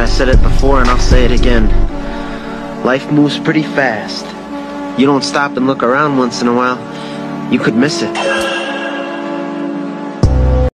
said it before and I'll say it again. Life moves pretty fast. You don't stop and look around once in a while, you could miss it.